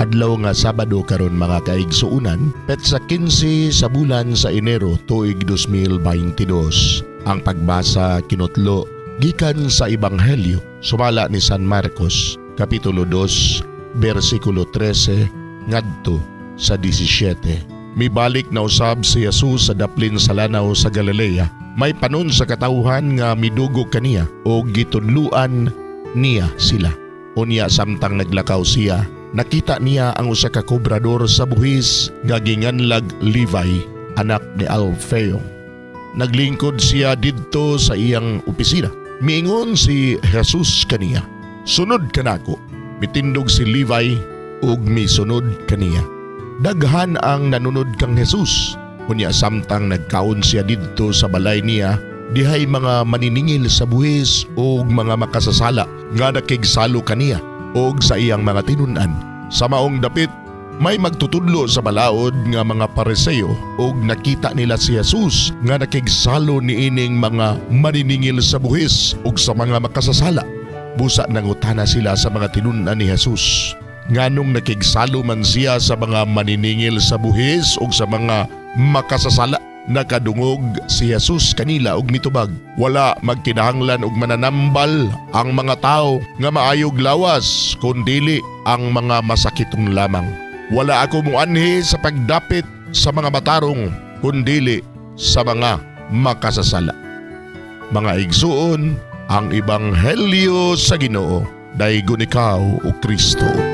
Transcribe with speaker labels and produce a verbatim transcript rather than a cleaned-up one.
Speaker 1: Adlaw nga Sabado karon mga kaigsuunan, petsa kinse sa bulan sa Enero tuig dos mil baintidós. Ang pagbasa kinutlo gikan sa Ebanghelyo sumala ni San Marcos, Kapitulo dos, versikulo trese ngadto sa disisyete. Mibalik na usab si Jesus sa daplin sa lanaw sa Galilea. May panon sa katawhan nga midugog kaniya o gitudluan niya sila. Unya samtang naglakaw siya, nakita niya ang usa ka kobrador sa buhis nga ginganlag Levi, anak ni Alfeo. Naglingkod siya didto sa iyang opisina. Miingon si Jesus kaniya, "Sunod ka nako." Mitindog si Levi ug misunod kaniya. Daghan ang nanunod kang Jesus. Unya samtang nagkaon siya didto sa balay niya, dihay mga maniningil sa buhis ug mga makasasala nga nakigsalo kaniya ug sa iyang mga tinun-an. Sa maong dapit, may magtutudlo sa balaod nga mga Pariseo ug nakita nila si Jesus nga nakigsalo niining mga maniningil sa buhis ug sa mga makasasala. Busa nangutana sila sa mga tinun-an ni Jesus, nganong nakigsalo man siya sa mga maniningil sa buhis ug sa mga makasasala. Nakadungog si Jesus kanila og mitubag, "Wala magkinahanglan og mananambal ang mga tao nga maayog lawas, kundili ang mga masakitong lamang. Wala ako muanhi sa pagdapit sa mga matarong, kundili sa mga makasasala." Mga igsuon, ang Ebanghelyo sa Ginoo. Daygon ikaw o Kristo.